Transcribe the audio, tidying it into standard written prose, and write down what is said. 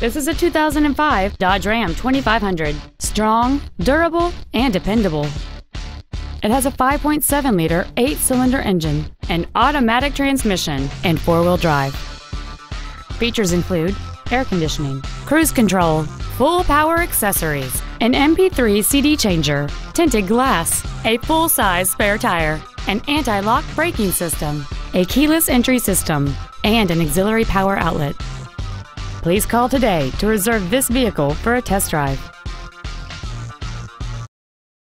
This is a 2005 Dodge Ram 2500. Strong, durable, and dependable. It has a 5.7-liter 8-cylinder engine, an automatic transmission, and 4-wheel drive. Features include air conditioning, cruise control, full power accessories, an MP3 CD changer, tinted glass, a full-size spare tire, an anti-lock braking system, a keyless entry system, and an auxiliary power outlet. Please call today to reserve this vehicle for a test drive.